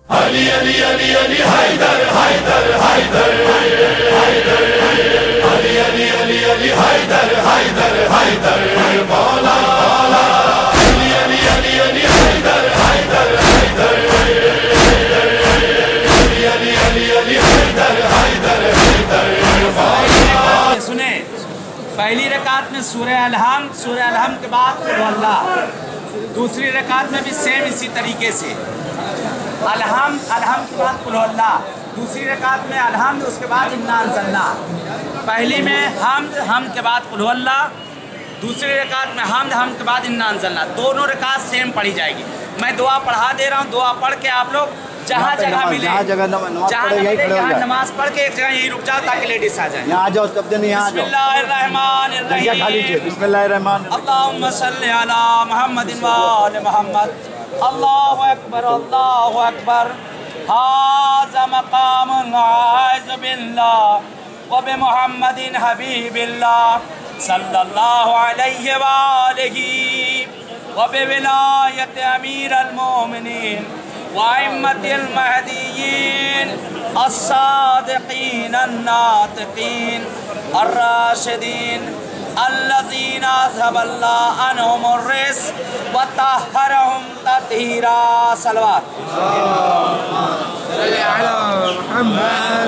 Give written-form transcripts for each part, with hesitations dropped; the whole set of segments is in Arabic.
علی علی علی علی حیدر حیدر حیدر حیدر علی علی علی علی حیدر حیدر حیدر مولا علی علی علی علی حیدر حیدر حیدر علی علی علی علی حیدر حیدر حیدر مولا. سنیں پہلی رکعت میں سورہ الحمد کے بعد قل هو اللہ، دوسری رکعت میں بھی سیم اسی طریقے سے الحمد کے بعد قل هو اللہ، دوسری رکعت میں الحمد اس کے بعد انا انزلنا. پہلی میں حمد کے بعد قل هو اللہ، دوسری رکعت میں حمد کے بعد انا انزلنا. دونوں رکعت سیم پڑھی جائے گی. میں دعا پڑھا دے رہا ہوں، دعا پڑھ کے آپ لوگ جہاں جگہ ملے جہاں نماز پڑھ کے ایک جگہ یہی رک جاؤ تاکہ لیڈیز آ جائیں. یہاں جاؤ سب دن یہاں بسم اللہ الرحمن الرحیم. بسم اللہ الرحمن. اللہم صلی علی محمد و آل محمد. اللہ اکبر اللہ اکبر. ھذا مقام اعوذ باللہ وبمحمد حبیب اللہ صلی اللہ علیہ وآلہ وبولایت امیر المومنین وائمت المہدیین الصادقین الناطقین الراشدین الذین اذهب اللہ عنہم الرجس وطہرہم تطہیرا. صلوات. صلی علی محمد.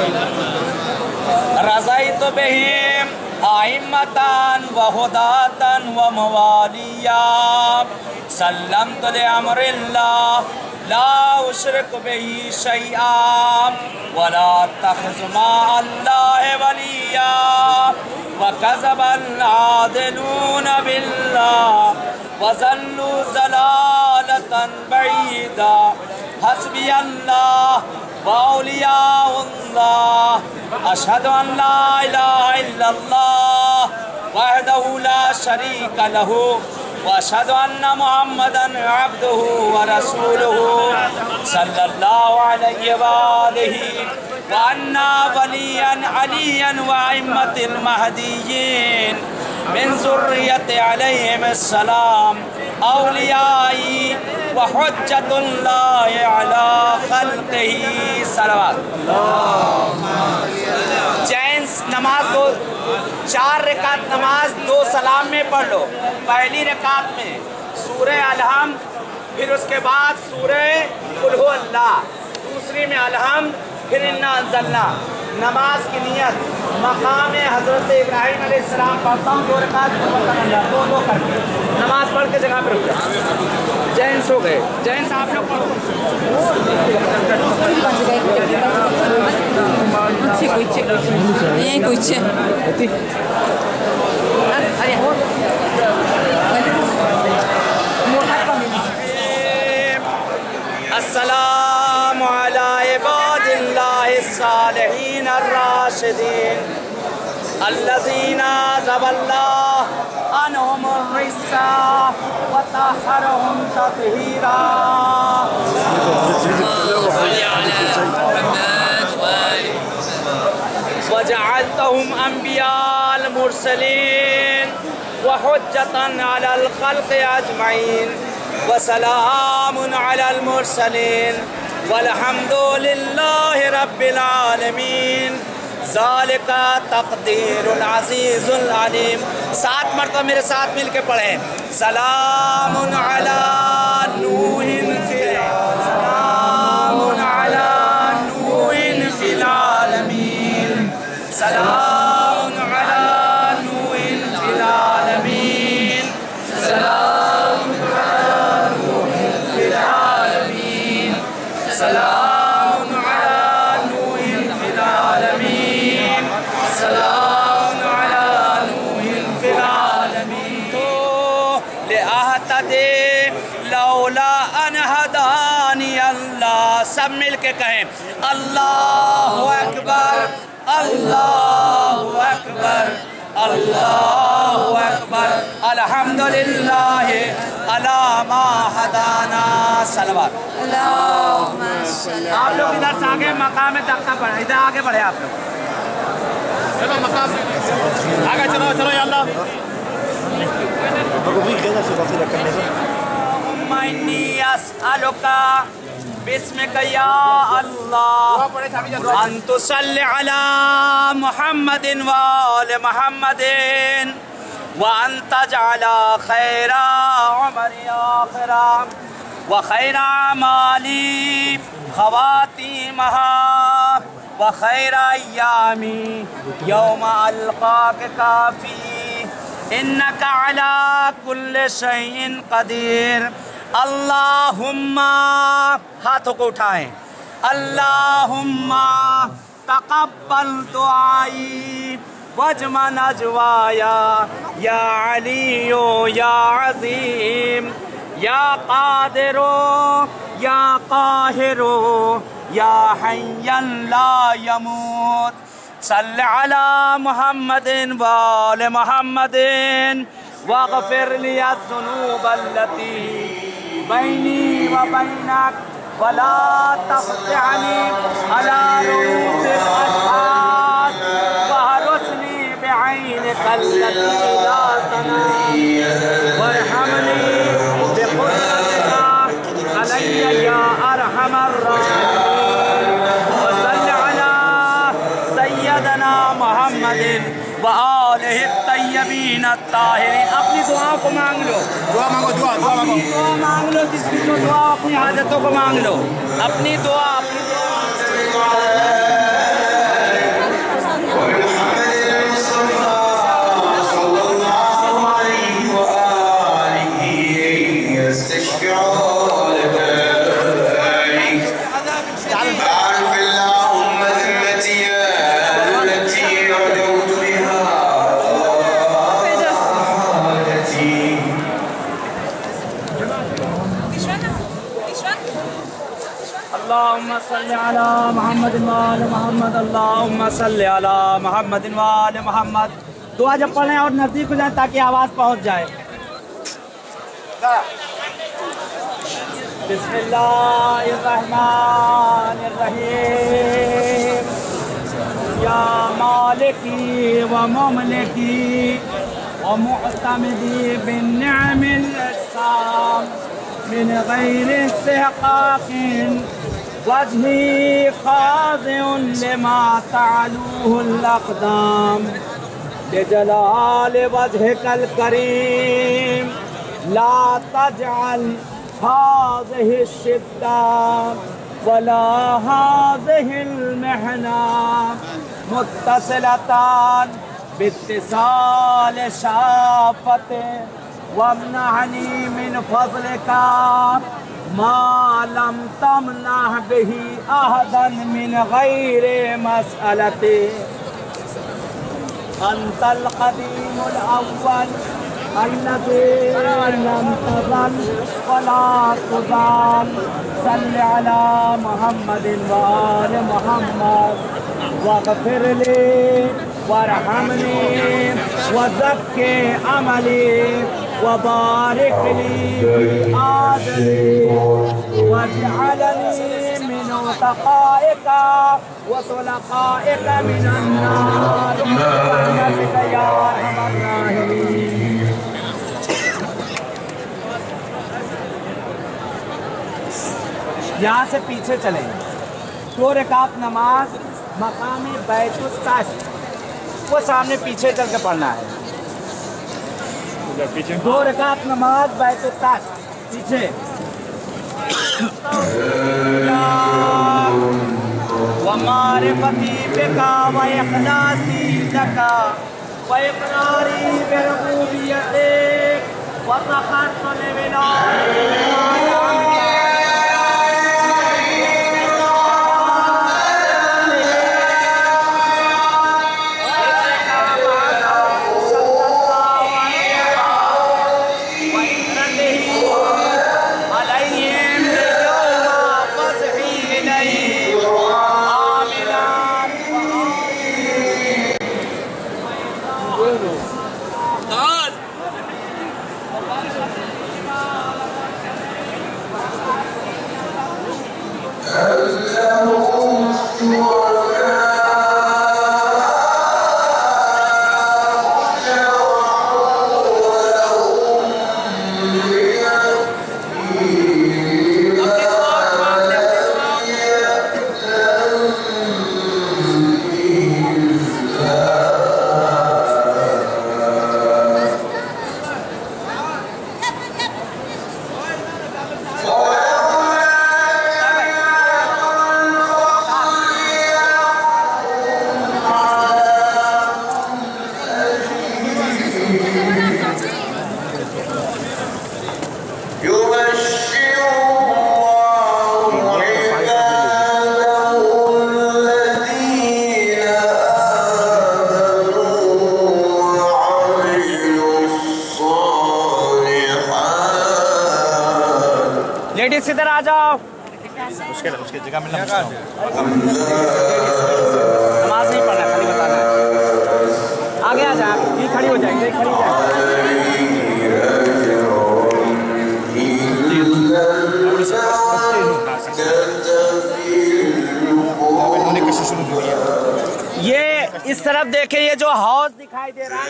رضیت بہم ائمۃ وہداۃ وموالیا سلمت لامر اللہ لا اشرک بہ شیئا ولا اتخذ مع اللہ ولیا وکذب العادلون باللہ وضلوا ضلالۃ بعیدا. حسبی اللہ واولیاء اللہ اشہد ان لا الہ الا اللہ وحدہ لا شریک لہ واشہد ان محمدا عبدہ ورسولہ صلی اللہ علیہ وآلہ وان ولیا علیا وائمۃ المہدیین من ذریۃ علیہم السلام اولیائی وحجۃ اللہ علی خلقہ. صلوات. چینس نماز دو 4 رکعت نماز 2 سلام میں پڑھ لو. پہلی رکعت میں سورہ الحمد، پھر اس کے بعد سورہ قل هو اللہ، دوسری میں الحمد پھر انا انزلنا. نماز کی نیت مقام حضرت ابراہیم علیہ السلام پڑھتا ہوں 2 رکعت دو کر کے نماز پڑھ کے جگہ پہ رک جاؤ. جینس ہو گئے. جینس آپ لوگ پڑھو. السلام علی عباد اللہ الصالحین الراشدین الذین اذهب اللہ عنہم الرجس وطہرہم تطہیرا. وجعلتهم انبیاء المرسلین وحجة علی الخلق اجمعین وسلام علی المرسلین والحمد للہ رب العالمین. ذالک تقدیر العزیز العلیم. 7 مرتبہ میرے ساتھ مل کے پڑھیں. سلام علی نوح سلام علی نوح فی العالمین. سلام علی نوح فی العالمین. سلام علی نوح فی العالمین. سلام علی نوح فی العالمین. سلام علی نوح فی العالمین. تو لأہتدی لولا ان ہدانی اللہ. سب مل کے کہیں اللہ اکبر اللہ اکبر اللہ اکبر الحمدللہ علی ما ہدانا. صلوات. آپ لوگ ادھر سے آگے مقام تختہ پڑھیں. ادھر آگے بڑھے آپ لوگ. چلو مقام آگے چلو یا اللہ. اللهم إني أسألك بسمک یا اللہ ان تصلی علی محمد وآل محمد وان تجعل خیر عمری آخرا وخیر اعمالی خواتیمہا وخیر ایامی یوم القاک کافی انک علی کل شیء قدیر اللہم ہاتھوں کو اٹھائیں اللہم تقبل دعائی واجمع نجوایا یا علی یا عظیم یا قادر یا قاہر یا حی لا یموت صل علی محمد وآل محمد واغفر لی الذنوب التي بینی و بینک ولا تقطعنی علی رؤوس الاشهاد واحرسنی بعینک التي لا تنام وارحمنی بقدرتک علی یا ارحم الراحمین وصل علی سیدنا محمد وآلہ الطیبین الطاہرین. اپنی دعا کو مانگ لو, دعا مانگو, دعا مانگو, دعا مانگ لو, جس کی جو دعا اپنی حاجتوں کو مانگ لو, اپنی دعا اللہم صلی علی محمد وآل محمد اللہم صلی علی محمد وآل محمد. دعا جب پڑھیں اور نزدیک ہو جائیں تاکہ آواز پہنچ جائے. بسم اللہ الرحمن الرحیم یا مالکی و مملکی و معتمدی بالنعم الاجسام من غیر استحقاق وجهي خاضع لما تعلوه الأقدام لجلال وجهك الكريم لا تجعل هذه الشدة ولا هذه المحنة متصلة باتصال شافته وامنعني من فضلك ما لم تمنع به أحدا من غير مسألته. أنت القديم الأول الذي لم تزل ولا تزال. صل على محمد وآل محمد واغفر لي وارحمني وزكي عملي وبارك لي آجلي واجعلني من عتقائك وطلقائك من النار برحمتك يا أرحم الراحمين. یہاں سے پیچھے چلیں. 2 رکعت نماز مقام بیت الطاش وہ سامنے پیچھے چل کے پڑھنا ہے. 2 رکعت نماز بیت الطاش پیچھے. ومعرفتی بکا واخلاصی لکا واقراری بربوبیتک وتخطل ولایتک लेडीज इधर आ जाओ। उसके जगह मिलना मुश्किल होगा। नमाज नहीं पढ़ना, खाली बताना है। आगे आ जाओ, ये खड़ी हो जाएगी, खड़ी हो जाएगी। ये इस तरफ देखे, ये जो हाउस दिखाई दे रहा है,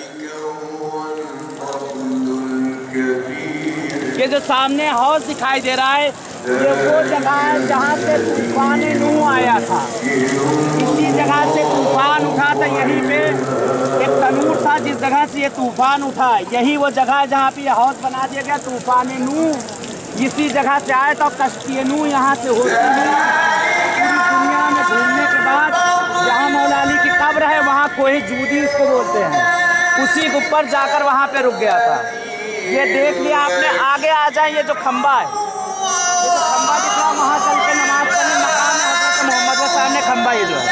ये जो सामने हाउस दिखाई दे रहा है, ये वो जगह है जहाँ से तूफान नूह आया था। इसी जगह से तूफान उठा था, यहीं पे एक तनूर था जिस जगह से ये तूफान उठा, यही वो जगह है जहाँ पे ये हाउस बना दिया गया। तूफान नूह इसी जगह से आया था। कश्ती नूह यहाँ से होती है। पूरी दुनिया में घूमने के बाद जहाँ मौला अली की कब्र है, वहाँ कोई जूदी उसको बोलते हैं, उसी के ऊपर जाकर वहाँ पे रुक गया था। ये देख लिया आपने। आगे आ जाए, ये जो खंबा है, ये जो खंबा दिख रहा है, वहाँ चल के नमाज पढ़ने मकान है हज़रत मोहम्मद के सामने खंबा ये जो है।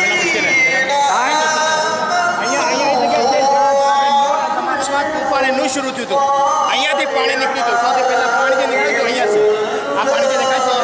तूफान नूह शुरू थी तो અહીંયા થી પાણી નીકળી તો સૌથી પહેલા પાણી જે નીકળી તો અહીંયા છે આ પાણી જે દેખાય છે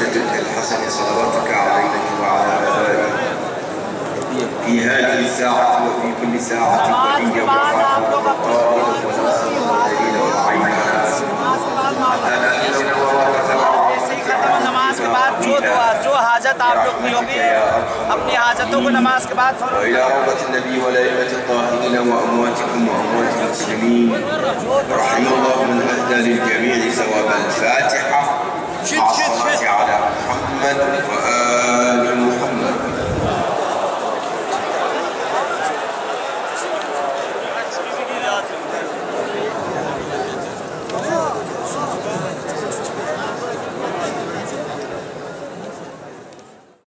جدك الحسن صلواتك عليك وعلى آبائك في هذه الساعة وفي كل ساعة تحية ورحمة وطائرة ونصر والدليل والعينات नमाज के बाद जो हाजत आप लोग की होगी अपनी हाजतों को नमाज के बाद وإلى روضة النبي والأئمة الطاهرين وأمواتكم وأموات المسلمين رحم الله من أهدى للجميع ثواب الفاتحة مع الصلاة على